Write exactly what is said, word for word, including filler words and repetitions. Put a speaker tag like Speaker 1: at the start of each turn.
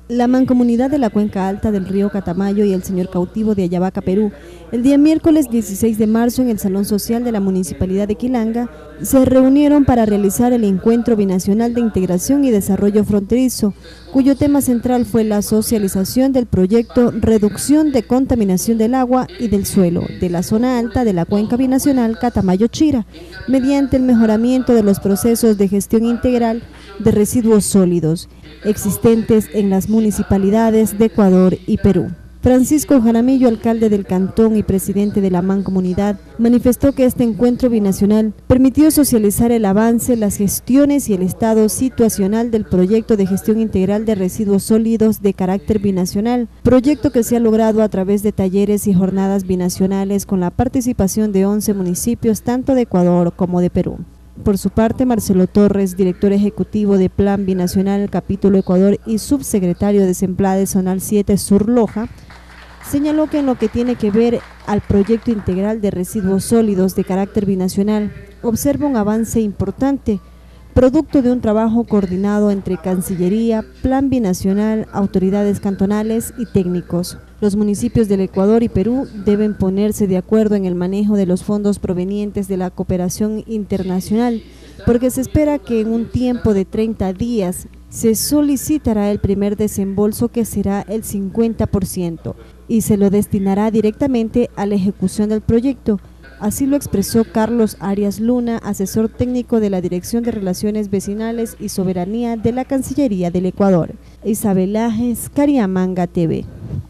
Speaker 1: La Mancomunidad de la Cuenca Alta del río Catamayo y el Señor Cautivo de Ayabaca, Perú, el día miércoles dieciséis de marzo en el Salón Social de la Municipalidad de Quilanga, se reunieron para realizar el Encuentro Binacional de Integración y Desarrollo Fronterizo, cuyo tema central fue la socialización del proyecto Reducción de Contaminación del Agua y del Suelo de la zona alta de la Cuenca Binacional Catamayo-Chira, mediante el mejoramiento de los procesos de gestión integral de residuos sólidos existentes en las municipalidades de Ecuador y Perú. Francisco Jaramillo, alcalde del cantón y presidente de la Mancomunidad, manifestó que este encuentro binacional permitió socializar el avance, las gestiones y el estado situacional del proyecto de gestión integral de residuos sólidos de carácter binacional, proyecto que se ha logrado a través de talleres y jornadas binacionales con la participación de once municipios tanto de Ecuador como de Perú. Por su parte, Marcelo Torres, director ejecutivo de Plan Binacional Capítulo Ecuador y subsecretario de Semplade Zonal siete Sur Loja, señaló que en lo que tiene que ver al proyecto integral de residuos sólidos de carácter binacional, observa un avance importante, producto de un trabajo coordinado entre Cancillería, Plan Binacional, autoridades cantonales y técnicos. Los municipios del Ecuador y Perú deben ponerse de acuerdo en el manejo de los fondos provenientes de la cooperación internacional, porque se espera que en un tiempo de treinta días se solicitará el primer desembolso, que será el cincuenta por ciento, y se lo destinará directamente a la ejecución del proyecto. Así lo expresó Carlos Arias Luna, asesor técnico de la Dirección de Relaciones Vecinales y Soberanía de la Cancillería del Ecuador. Isabel Lajes, Cariamanga T V.